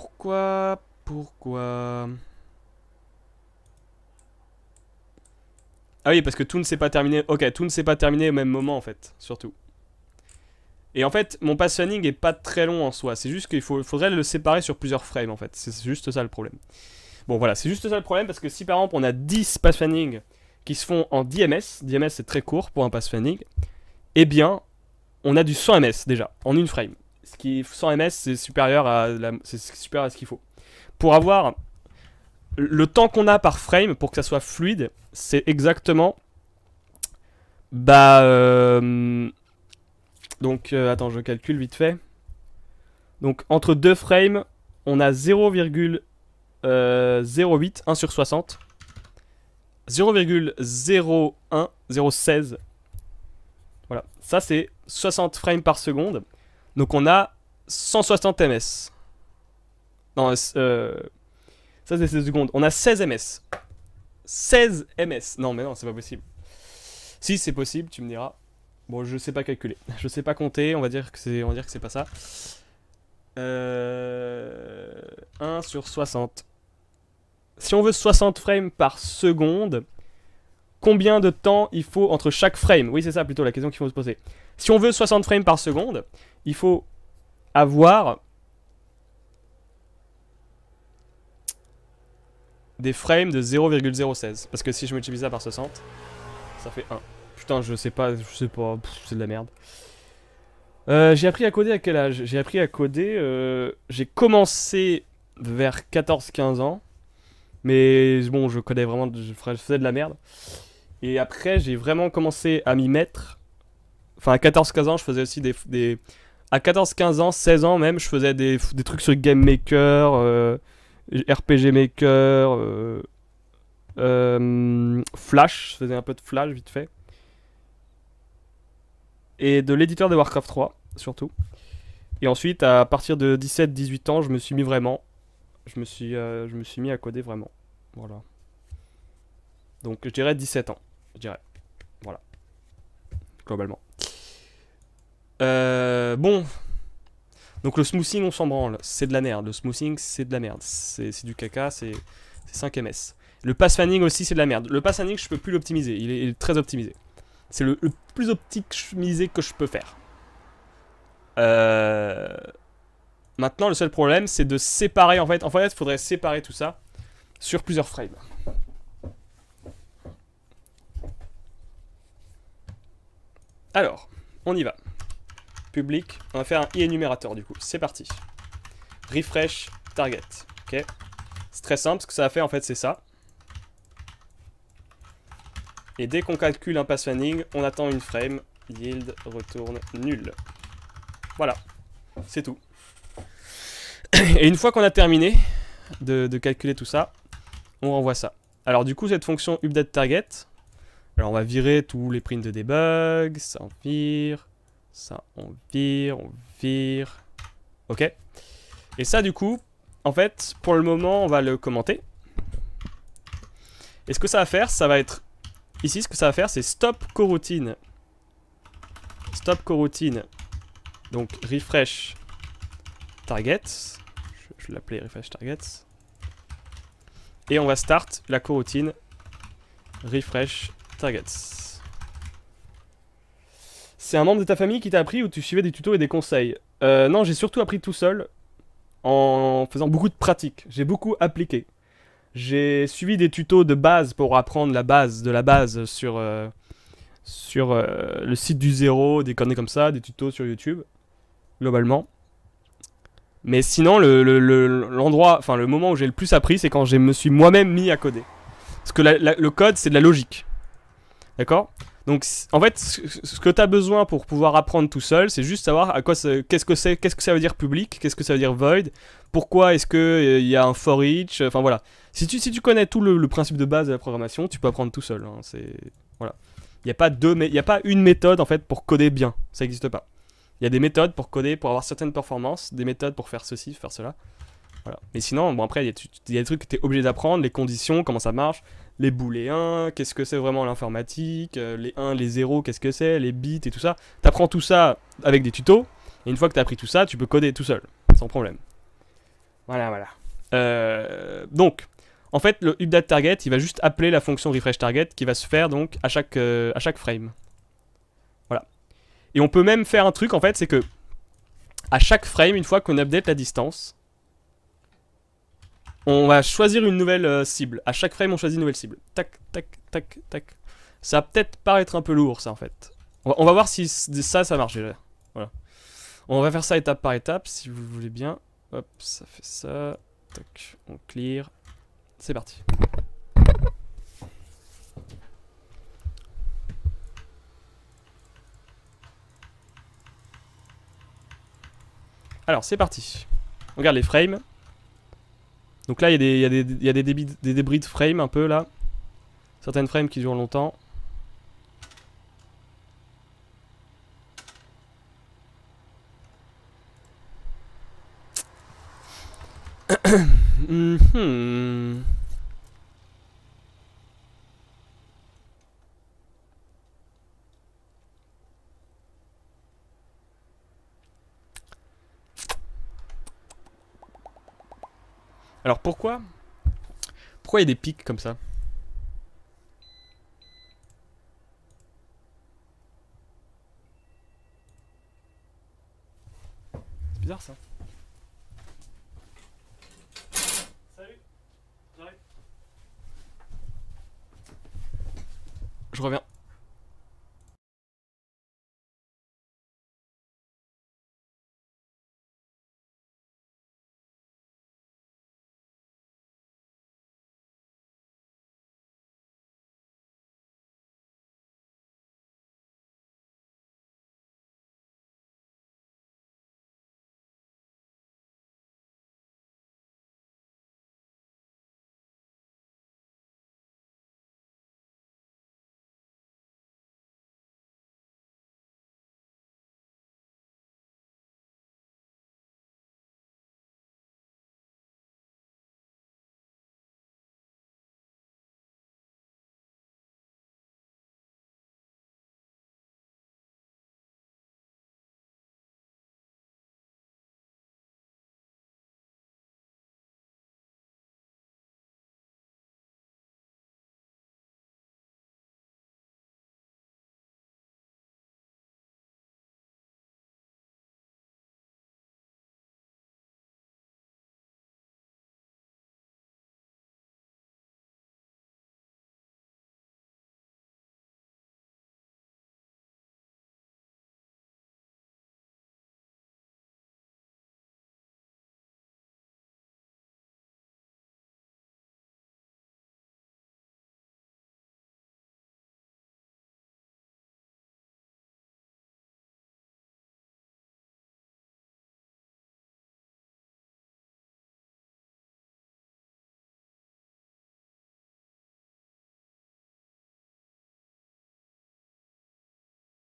Ah oui, parce que tout ne s'est pas terminé. Ok, tout ne s'est pas terminé au même moment en fait, surtout. Et en fait, mon pass funding est pas très long en soi. C'est juste qu'il faudrait le séparer sur plusieurs frames en fait. C'est juste ça le problème. Bon voilà, c'est juste ça le problème parce que si par exemple on a 10 pass funding qui se font en 10 ms, 10 ms c'est très court pour un pass funding, eh bien on a du 100 ms déjà, en une frame. Ce qui 100 ms c'est supérieur à ce qu'il faut. Pour avoir le temps qu'on a par frame pour que ça soit fluide, c'est exactement... Donc, attends, je calcule vite fait. Donc, entre deux frames, on a 0,08, 1 sur 60. 0,01, 0,16. Voilà, ça c'est 60 frames par seconde. Donc, on a 160 ms. Non, ça c'est 16 secondes. On a 16 ms. 16 ms. Non, mais non, c'est pas possible. Si, c'est possible, tu me diras. Bon, je sais pas calculer. Je sais pas compter, on va dire que c'est pas ça. 1 sur 60. Si on veut 60 frames par seconde, combien de temps il faut entre chaque frame? Oui, c'est ça plutôt la question qu'il faut se poser. Si on veut 60 frames par seconde, il faut avoir des frames de 0,016. Parce que si je multiplie ça par 60, ça fait 1. Putain, je sais pas, c'est de la merde. J'ai appris à coder à quel âge? J'ai appris à coder, j'ai commencé vers 14-15 ans. Mais bon, je connais vraiment, je faisais de la merde. Et après, j'ai vraiment commencé à m'y mettre. Enfin, à 14-15 ans, je faisais aussi à 14-15 ans, 16 ans même, je faisais des trucs sur Game Maker, RPG Maker, Flash, je faisais un peu de Flash vite fait. Et de l'éditeur de Warcraft 3, surtout. Et ensuite, à partir de 17-18 ans, je me suis mis vraiment. Je me suis mis à coder vraiment. Voilà. Donc, je dirais 17 ans. Je dirais. Voilà. Globalement. Bon. Donc, le smoothing, on s'en branle. C'est de la merde. Le smoothing, c'est de la merde. C'est du caca. C'est 5 ms. Le pass fanning aussi, c'est de la merde. Le pass fanning, je peux plus l'optimiser. Il est très optimisé. C'est le plus optimisé que je peux faire. Maintenant, le seul problème, c'est de séparer. En fait, il faudrait séparer tout ça sur plusieurs frames. Alors, on y va. Public, on va faire un i énumérateur du coup. C'est parti. Refresh target. Ok. C'est très simple. Ce que ça a fait en fait, c'est ça. Et dès qu'on calcule un pass fanning, on attend une frame. Yield retourne nul. Voilà. C'est tout. Et une fois qu'on a terminé de calculer tout ça, on renvoie ça. Alors du coup, cette fonction update target, alors on va virer tous les prints de debug, ça on vire, ça on vire, on vire. Ok. Et ça du coup, en fait, pour le moment, on va le commenter. Et ce que ça va faire, ça va être... Ici, ce que ça va faire, c'est stop coroutine. Stop coroutine. Donc refresh target. Je vais l'appeler refresh target. Et on va start la coroutine refresh targets. C'est un membre de ta famille qui t'a appris ou tu suivais des tutos et des conseils? Non, j'ai surtout appris tout seul en faisant beaucoup de pratiques. J'ai beaucoup appliqué. J'ai suivi des tutos de base pour apprendre la base de la base sur le site du zéro, des conneries comme ça, des tutos sur YouTube, globalement. Mais sinon, l'endroit, enfin le moment où j'ai le plus appris, c'est quand je me suis moi-même mis à coder. Parce que le code, c'est de la logique. D'accord? Donc, en fait, ce que tu as besoin pour pouvoir apprendre tout seul, c'est juste savoir à quoi qu'est-ce que ça veut dire public, qu'est-ce que ça veut dire void, pourquoi est-ce qu'il y a un for each, enfin voilà. Si tu connais tout le principe de base de la programmation, tu peux apprendre tout seul. Hein, voilà. Il n'y a pas une méthode en fait pour coder bien, ça n'existe pas. Il y a des méthodes pour coder, pour avoir certaines performances, des méthodes pour faire ceci, faire cela. Voilà. Mais sinon, bon après, il y a des trucs que tu es obligé d'apprendre, les conditions, comment ça marche, les booléens, qu'est-ce que c'est vraiment l'informatique, les 1, les 0, qu'est-ce que c'est, les bits et tout ça. Tu apprends tout ça avec des tutos, et une fois que tu as appris tout ça, tu peux coder tout seul, sans problème. Voilà, voilà. Donc, en fait, le update target, il va juste appeler la fonction refresh target qui va se faire donc à chaque frame. Voilà. Et on peut même faire un truc, en fait, c'est que à chaque frame, une fois qu'on update la distance, on va choisir une nouvelle cible. À chaque frame, on choisit une nouvelle cible. Tac, tac, tac, tac. Ça va peut-être paraître un peu lourd, ça, en fait. On va voir si ça marche déjà. Voilà. On va faire ça étape par étape, si vous voulez bien. Hop, ça fait ça. Tac, on clear. C'est parti. Alors, c'est parti. On regarde les frames. Donc là, il y a des débris de frames un peu là. Certaines frames qui durent longtemps. Alors pourquoi il y a des pics comme ça? C'est bizarre ça. Salut, j'arrive. Je reviens.